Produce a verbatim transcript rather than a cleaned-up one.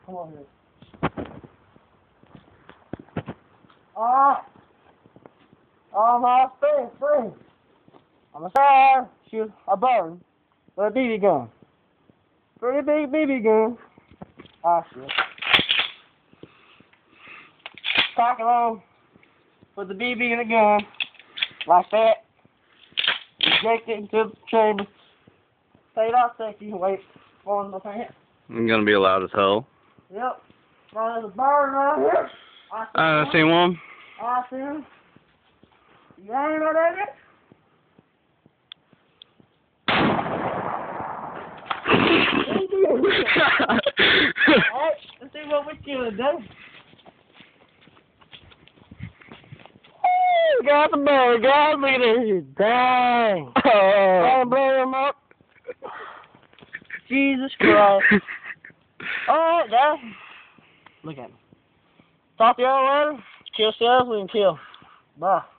Come on here. Ah! Oh my friend, friend. I'm gonna try to shoot a bird with a B B gun. Pretty big B B gun. Ah shit. Cock it on. Put the B B in the gun. Like that. Eject it into the chamber. Stay out sexy. Wait. On my pants. I'm gonna be loud as hell. Yep. Well, there's a bird right here. I see, I uh, seen one. I see him. You ain't right there yet? Alright, let's see what we can do. Hey, got the bird, guys. Look at this. Dang. Oh. I'm blowing him up. Jesus Christ. Alright, guys. Look at me. Talk to y'all later. Kill yourself, we can kill. Bye.